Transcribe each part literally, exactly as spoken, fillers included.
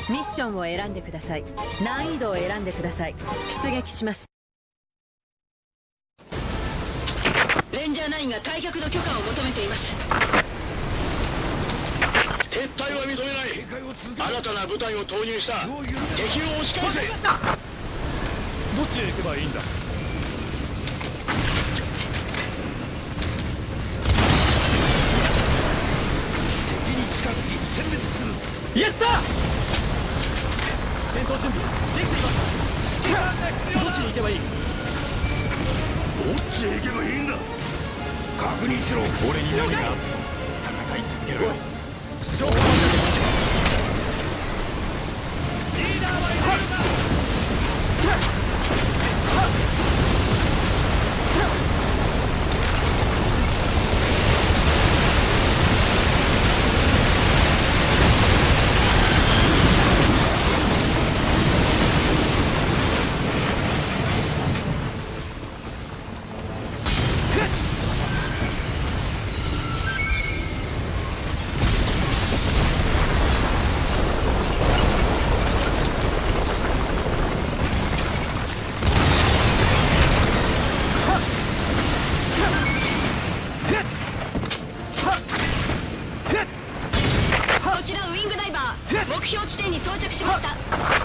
ミッションを選んでください。難易度を選んでください。出撃します。 レンジャーナインが退却の許可を求めています。 撤退は認めない。新たな部隊を投入した。敵を押し返せ。 どっちへ行けばいいんだ。敵に近づき殲滅する。イエスサー。戦闘準備できています。指揮官が必要だ。どっちに行けばいい。どっちへ行けばいいんだ。確認しろ。俺に何があっても戦い続けろ。勝負をかけてリーダーはいるんだ。 目標地点に到着しました。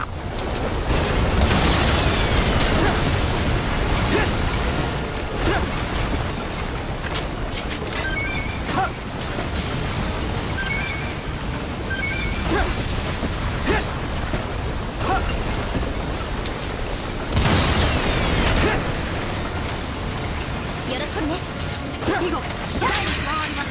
よろしくね。以後第に加わります。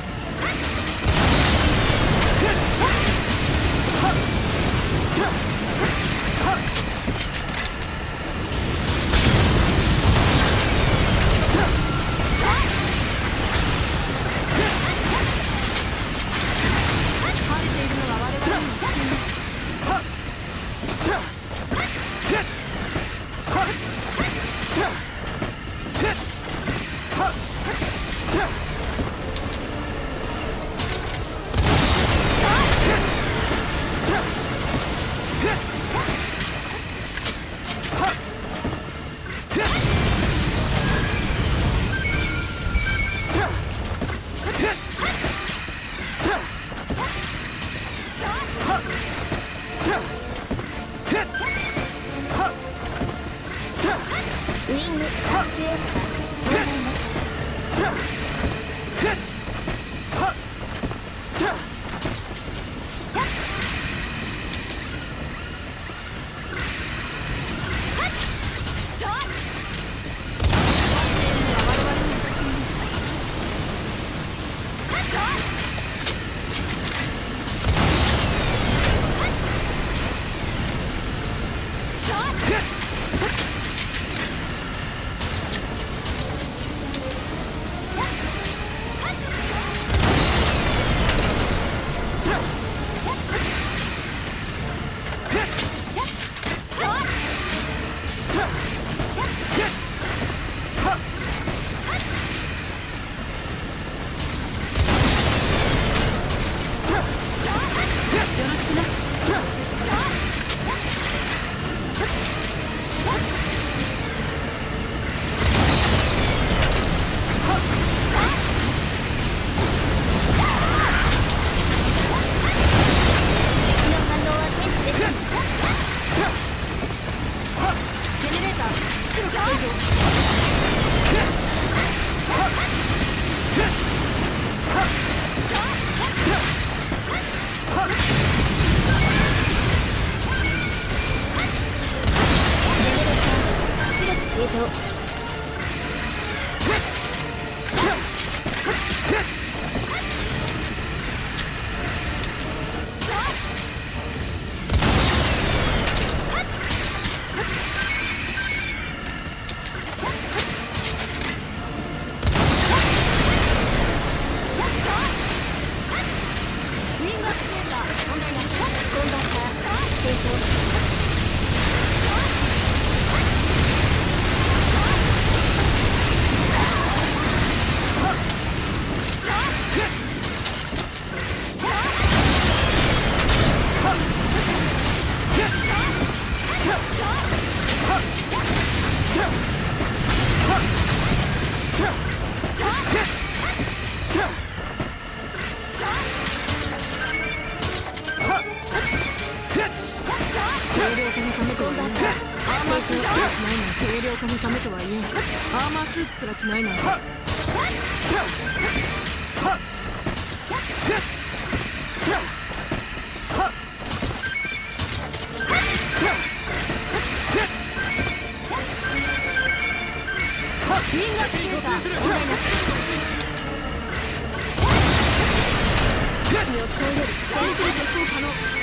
ウイング空中へ向かいます。 軽量化のためとはいえアーマースーツすら着ないなんて。リンガーデータ問題なし。予想より先制実行可能。